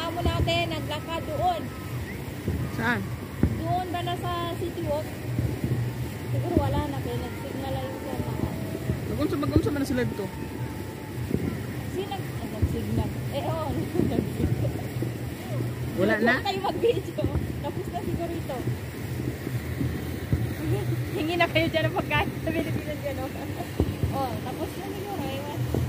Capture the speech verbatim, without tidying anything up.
amo natin, naglakad doon. Saan? Doon ba na sa City Walk? Siguro wala na, kaya nag-signal lang yung sir na. Mag-unsa, mag-unsa man na sila dito? Sino? Ah, nag-signal. Eh, oo. Nag-signal. Wala na? Huwag kayo mag-video. Tapos na siguro ito. Hingi na kayo dyan ng pagkain sa Pilipinas. Oh, tapos na siguro.